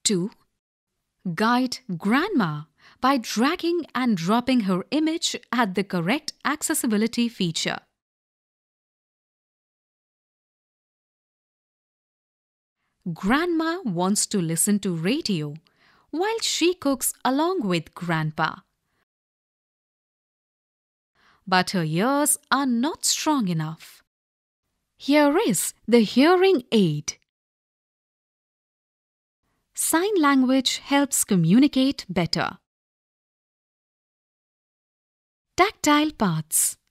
2. Guide Grandma by dragging and dropping her image at the correct accessibility feature. Grandma wants to listen to radio while she cooks along with Grandpa. But her ears are not strong enough. Here is the hearing aid. Sign language helps communicate better. Tactile parts.